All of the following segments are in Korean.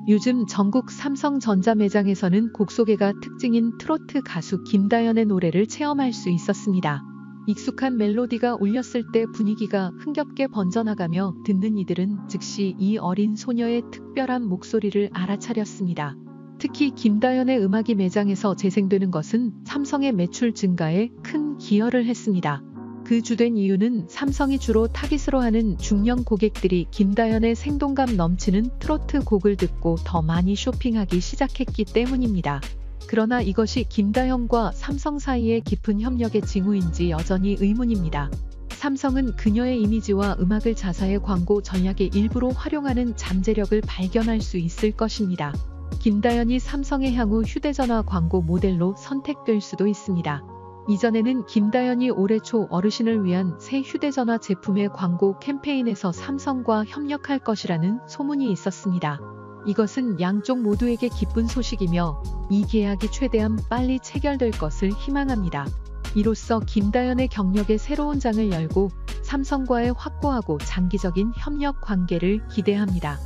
요즘 전국 삼성전자 매장에서는 곡 소개가 특징인 트로트 가수 김다연의 노래를 체험할 수 있었습니다. 익숙한 멜로디가 울렸을 때 분위기가 흥겹게 번져나가며 듣는 이들은 즉시 이 어린 소녀의 특별한 목소리를 알아차렸습니다. 특히 김다연의 음악이 매장에서 재생되는 것은 삼성의 매출 증가에 큰 기여를 했습니다. 그 주된 이유는 삼성이 주로 타깃으로 하는 중년 고객들이 김다연의 생동감 넘치는 트로트 곡을 듣고 더 많이 쇼핑하기 시작했기 때문입니다. 그러나 이것이 김다연과 삼성 사이의 깊은 협력의 징후인지 여전히 의문입니다. 삼성은 그녀의 이미지와 음악을 자사의 광고 전략의 일부로 활용하는 잠재력을 발견할 수 있을 것입니다. 김다연이 삼성의 향후 휴대전화 광고 모델로 선택될 수도 있습니다. 이전에는 김다연이 올해 초 어르신을 위한 새 휴대전화 제품의 광고 캠페인에서 삼성과 협력할 것이라는 소문이 있었습니다. 이것은 양쪽 모두에게 기쁜 소식이며 이 계약이 최대한 빨리 체결될 것을 희망합니다. 이로써 김다연의 경력의 새로운 장을 열고 삼성과의 확고하고 장기적인 협력 관계를 기대합니다.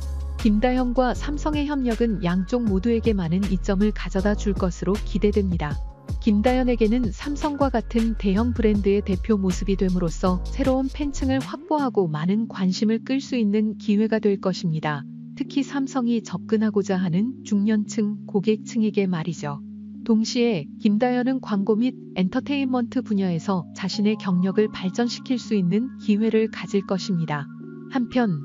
김다연과 삼성의 협력은 양쪽 모두에게 많은 이점을 가져다 줄 것으로 기대됩니다. 김다연에게는 삼성과 같은 대형 브랜드의 대표 모습이 됨으로써 새로운 팬층을 확보하고 많은 관심을 끌 수 있는 기회가 될 것입니다. 특히 삼성이 접근하고자 하는 중년층 고객층에게 말이죠. 동시에 김다연은 광고 및 엔터테인먼트 분야에서 자신의 경력을 발전시킬 수 있는 기회를 가질 것입니다. 한편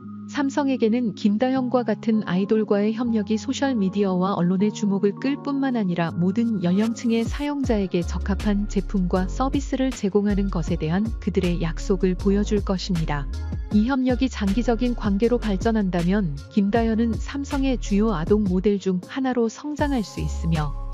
삼성에게는 김다연과 같은 아이돌과의 협력이 소셜미디어와 언론의 주목을 끌 뿐만 아니라 모든 연령층의 사용자에게 적합한 제품과 서비스를 제공하는 것에 대한 그들의 약속을 보여줄 것입니다. 이 협력이 장기적인 관계로 발전한다면 김다연은 삼성의 주요 아동 모델 중 하나로 성장할 수 있으며